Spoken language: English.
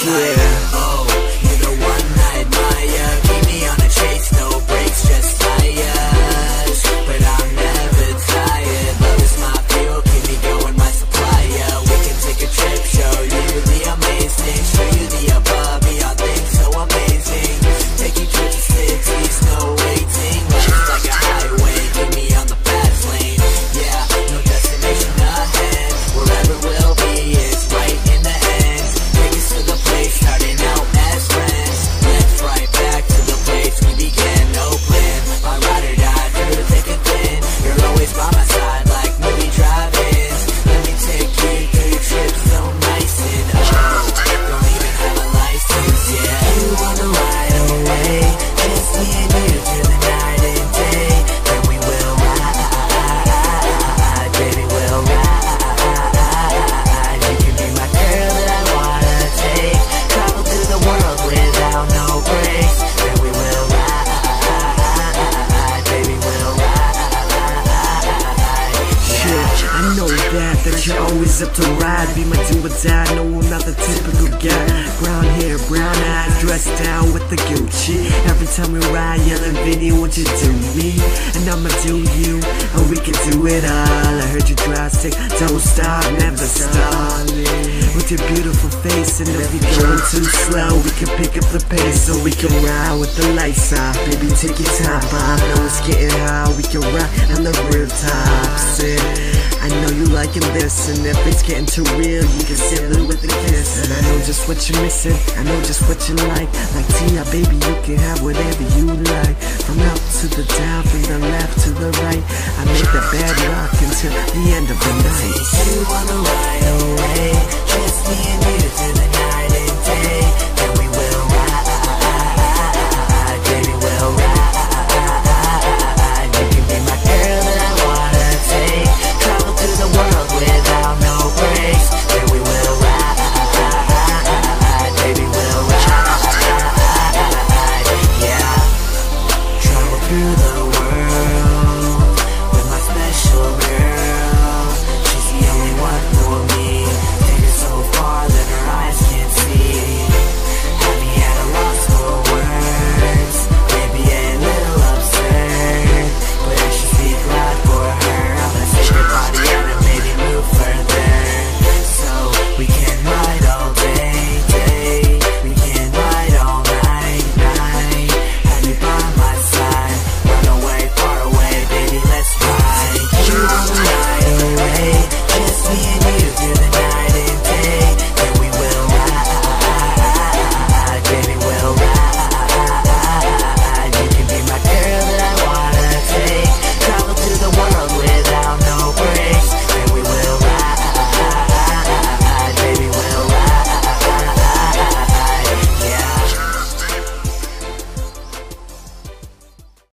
night. Oh, you're the one I admire. Keep me on a chase, no breaks, just fires. But I'm never tired. Love is my fuel, keep me going, my supplier. We can take a trip, show you the amazing. Show you the above, beyond things so amazing. Take you to the cities, no waiting. Life's like a highway, keep me on the fast lane. Yeah, no destination ahead. Wherever we'll be is right in the end. Take us to the place, starting out as friends. Let's right back to the place we began. No plan, my ride or die through thick and thin. You're always by my side like movie drive-ins. Let me take you through your trip so nice and don't even have a license, yeah. You wanna ride away, just me and you through the night and day. Then we will ride, baby, we'll ride. You can be my girl that I wanna take. Travel through the world without no breaks. Then we will ride, baby, we'll ride. Shit, I know that you're always up to ride. Be my do or die, no, I'm not the typical guy. Brown hair, brown eyes, dressed down with the Gucci. Every time we ride, yelling, Vinny, won't you do me? And I'ma do you, and we can do it all. I heard you drive sick, don't stop, never stop. With your beautiful face, and if you're going too slow, we can pick up the pace so we can ride with the lights off. Baby, take your time, but I know it's getting high. We can ride on the rooftops. I know you liking this, and if it's getting too real, you can seal it with a kiss. And I know just what you're missing, I know just what you like. Like Tia, baby, you can have whatever you like. From up to the down, from the left to the right, I make the bed rock until the end of the night. You wanna ride away, just me and you through the